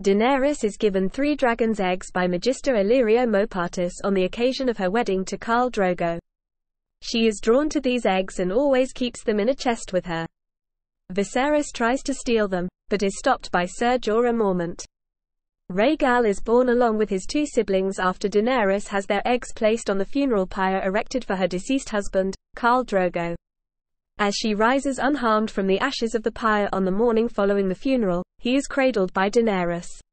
Daenerys is given 3 dragon's eggs by Magister Illyrio Mopatis on the occasion of her wedding to Khal Drogo. She is drawn to these eggs and always keeps them in a chest with her. Viserys tries to steal them, but is stopped by Ser Jorah Mormont. Rhaegal is born along with his 2 siblings after Daenerys has their eggs placed on the funeral pyre erected for her deceased husband, Khal Drogo. As she rises unharmed from the ashes of the pyre on the morning following the funeral, he is cradled by Daenerys.